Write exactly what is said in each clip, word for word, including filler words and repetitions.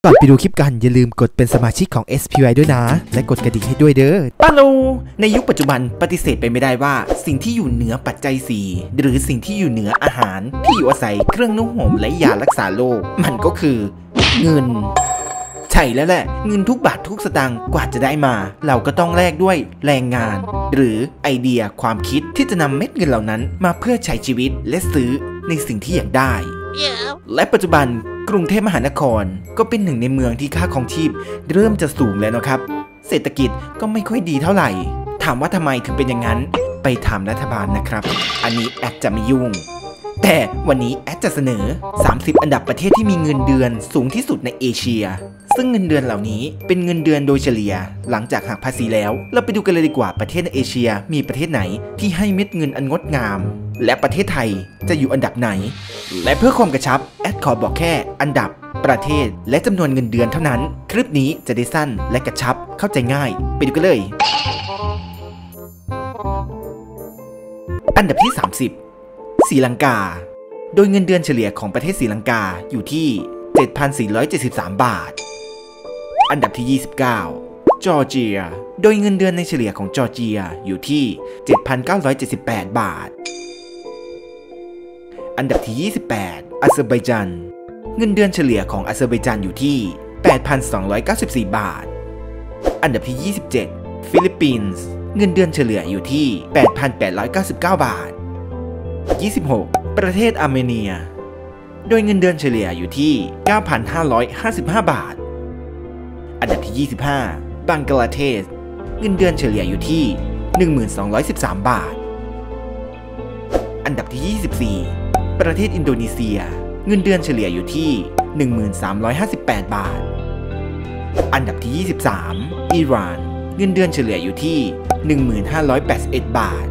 ก่อนไปดูคลิปกันอย่าลืมกดเป็นสมาชิกของ เอส พี วาย ด้วยนะและกดกระดิ่งให้ด้วยเด้อปาโลในยุคปัจจุบันปฏิเสธไปไม่ได้ว่าสิ่งที่อยู่เหนือปัจจัยสี่หรือสิ่งที่อยู่เหนืออาหารที่อยู่อาศัยเครื่องนุ่งห่มและยารักษาโรคมันก็คือเงินใช่แล้วแหละเงินทุกบาททุกสตางค์กว่าจะได้มาเราก็ต้องแลกด้วยแรงงานหรือไอเดียความคิดที่จะนำเม็ดเงินเหล่านั้นมาเพื่อใช้ชีวิตและซื้อในสิ่งที่อยากได้ yeah. และปัจจุบันกรุงเทพมหานครก็เป็นหนึ่งในเมืองที่ค่าครองชีพเริ่มจะสูงแล้วนะครับเศรษฐกิจก็ไม่ค่อยดีเท่าไหร่ถามว่าทำไมถึงเป็นอย่างนั้นไปถามรัฐบาลนะครับอันนี้แอดจะไม่ยุ่งแต่วันนี้แอดจะเสนอสามสิบอันดับประเทศที่มีเงินเดือนสูงที่สุดในเอเชียซึ่งเงินเดือนเหล่านี้เป็นเงินเดือนโดยเฉลี่ยหลังจากหักภาษีแล้วเราไปดูกันเลยดีกว่าประเทศในเอเชียมีประเทศไหนที่ให้เม็ดเงินอันงดงามและประเทศไทยจะอยู่อันดับไหนและเพื่อความกระชับแอดขอบอกแค่อันดับประเทศและจำนวนเงินเดือนเท่านั้นคลิปนี้จะได้สั้นและกระชับเข้าใจง่ายไปดูกันเลยอันดับที่สามสิบศรีลังกาโดยเงินเดือนเฉลี่ยของประเทศศรีลังกาอยู่ที่ เจ็ดพันสี่ร้อยเจ็ดสิบสาม บาทอันดับที่ยี่สิบเก้าจอร์เจียโดยเงินเดือนในเฉลี่ยของจอร์เจียอยู่ที่ เจ็ดพันเก้าร้อยเจ็ดสิบแปด บาทอันดับที่ยี่สิบแปดอาเซอร์ไบจานเงินเดือนเฉลี่ยของอาเซอร์ไบจานอยู่ที่ แปดพันสองร้อยเก้าสิบสี่ บาทอันดับที่ยี่สิบเจ็ดฟิลิปปินส์เงินเดือนเฉลี่ยอยู่ที่ แปดพันแปดร้อยเก้าสิบเก้า บาทยี่สิบหกประเทศอาร์เมเนียโดยเงินเดือนเฉลี่ยอยู่ที่ เก้าพันห้าร้อยห้าสิบห้า บาทอันดับที่ยี่สิบห้าบังกลาเทศเงินเดือนเฉลี่ยอยู่ที่ หนึ่งพันสองร้อยสิบสาม บาทอันดับที่ยี่สิบสี่ประเทศอินโดนีเซียเงินเดือนเฉลี่ยอยู่ที่ หนึ่งพันสามร้อยห้าสิบแปด บาทอันดับที่ยี่สิบสามอิหร่านเงินเดือนเฉลี่ยอยู่ที่ หนึ่งพันห้าร้อยแปดสิบเอ็ด บาท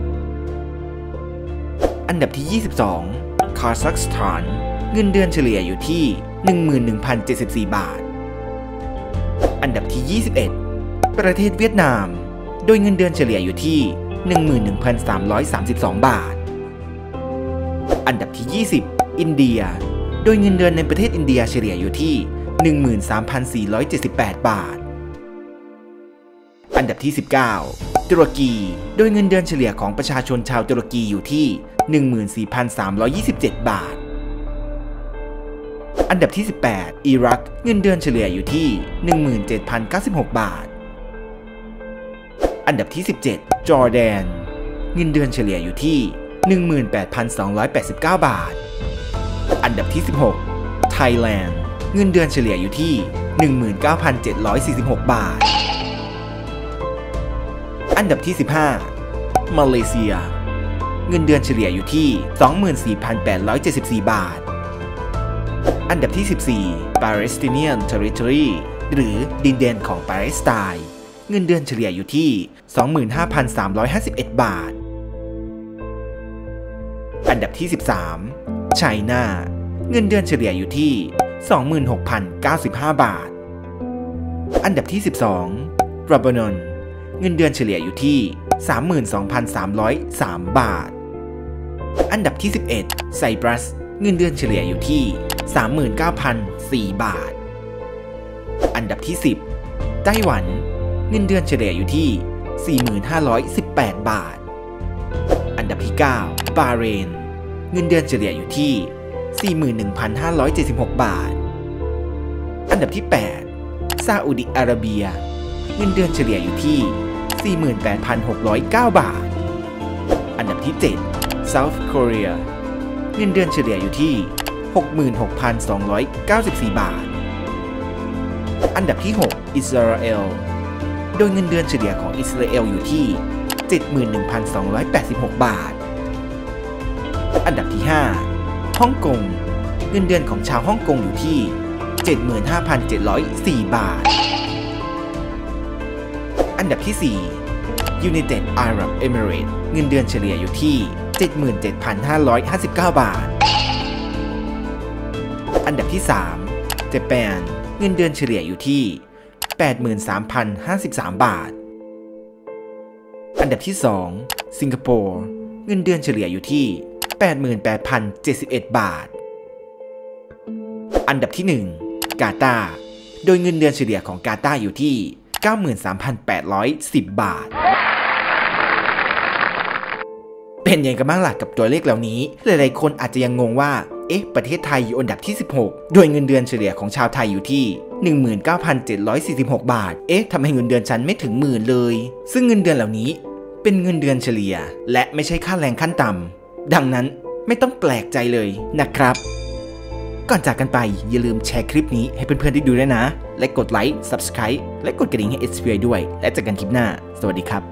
อันดับที่ยี่สิบสองคาซัคสถานเงินเดือนเฉลี่ยอยู่ที่ หนึ่งหมื่นหนึ่งพันเจ็ดสิบสี่ บาทอันดับที่ยี่สิบเอ็ดประเทศเวียดนามโดยเงินเดือนเฉลี่ยอยู่ที่ หนึ่งหมื่นหนึ่งพันสามร้อยสามสิบสอง บาทอันดับที่ยี่สิบอินเดียโดยเงินเดือนในประเทศอินเดียเฉลี่ยอยู่ที่ หนึ่งหมื่นสามพันสี่ร้อยเจ็ดสิบแปด บาทอันดับที่สิบเก้าตุรกีโดยเงินเดือนเฉลี่ยของประชาชนชาวตุรกีอยู่ที่ หนึ่งหมื่นสี่พันสามร้อยยี่สิบเจ็ด บาทอันดับที่สิบแปดอิรักเงินเดือนเฉลี่ยอยู่ที่ หนึ่งหมื่นเจ็ดพันเก้าสิบหก บาทอันดับที่สิบเจ็ดจอร์แดนเงินเดือนเฉลี่ยอยู่ที่ หนึ่งหมื่นแปดพันสองร้อยแปดสิบเก้า บาทอันดับที่สิบหกไทยแลนด์เงินเดือนเฉลี่ยอยู่ที่ หนึ่งหมื่นเก้าพันเจ็ดร้อยสี่สิบหก บาทอันดับที่สิบห้ามาเลเซียเงินเดือนเฉลี่ยอยู่ที่ สองหมื่นสี่พันแปดร้อยเจ็ดสิบสี่ บาทอันดับที่สิบสี่ Palestinian Territory หรือดินแดนของปาเลสไตน์เงินเดือนเฉลี่ยอยู่ที่ สองหมื่นห้าพันสามร้อยห้าสิบเอ็ด บาทอันดับที่สิบสามไชน่าเงินเดือนเฉลี่ยอยู่ที่ สองหมื่นหกพันเก้าสิบห้า บาทอันดับที่สิบสองเลบานอนเงินเดือนเฉลี่ยอยู่ที่ สามหมื่นสองพันสามร้อยสาม บาทอันดับที่สิบเอ็ดไซปรัสเงินเดือนเฉลี่ยอยู่ที่ สามหมื่นเก้าพันสี่ บาทอันดับที่สิบไต้หวันเงินเดือนเฉลี่ยอยู่ที่ สี่หมื่นห้าร้อยสิบแปด บาทอันดับที่เก้าบาห์เรนเงินเดือนเฉลี่ยอยู่ที่ สี่หมื่นหนึ่งพันห้าร้อยเจ็ดสิบหก บาทอันดับที่แปดซาอุดิอาระเบียเงินเดือนเฉลี่ยอยู่ที่ สี่หมื่นแปดพันหกร้อยเก้า บาทอันดับที่เจ็ด South Korea เงินเดือนเฉลี่ยอยู่ที่ หกหมื่นหกพันสองร้อยเก้าสิบสี่ บาทอันดับที่หกอิสราเอลโดยเงินเดือนเฉลี่ยของอิสราเอลอยู่ที่ เจ็ดหมื่นหนึ่งพันสองร้อยแปดสิบหก บาทอันดับที่ห้าฮ่องกงเงินเดือนของชาวฮ่องกงอยู่ที่ เจ็ดหมื่นห้าพันเจ็ดร้อยสี่ บาทอันดับที่สี่ United Arab Emirates เงินเดือนเฉลี่ยอยู่ที่ เจ็ดหมื่นเจ็ดพันห้าร้อยห้าสิบเก้า บาทอันดับที่สามญี่ปุ่นเงินเดือนเฉลี่ยอยู่ที่ แปดหมื่นสามพันห้าสิบสาม บาทอันดับที่สองสิงคโปร์เงินเดือนเฉลี่ยอยู่ที่ แปดหมื่นแปดพันเจ็ดสิบเอ็ด บาทอันดับที่หนึ่งกาตาร์โดยเงินเดือนเฉลี่ยของกาตาร์อยู่ที่ เก้าหมื่นสามพันแปดร้อยสิบ บาทเป็นยังไงกันบ้างล่ะกับตัวเลขเหล่านี้หลายๆคนอาจจะยังงงว่าเอ๊ะประเทศไทยอยู่อันดับที่สิบหกโดยเงินเดือนเฉลี่ยของชาวไทยอยู่ที่ หนึ่งหมื่นเก้าพันเจ็ดร้อยสี่สิบหก บาทเอ๊ะทำไมเงินเดือนฉันไม่ถึงหมื่นเลยซึ่งเงินเดือนเหล่านี้เป็นเงินเดือนเฉลี่ยและไม่ใช่ค่าแรงขั้นต่ำดังนั้นไม่ต้องแปลกใจเลยนะครับก่อนจากกันไปอย่าลืมแชร์คลิปนี้ให้เพื่อนๆได้ดูด้วยนะและกดไลค์ ซับสไครบ์ และกดกระดิ่งให้ เอส พี ไอ ด้วยและเจอกันคลิปหน้าสวัสดีครับ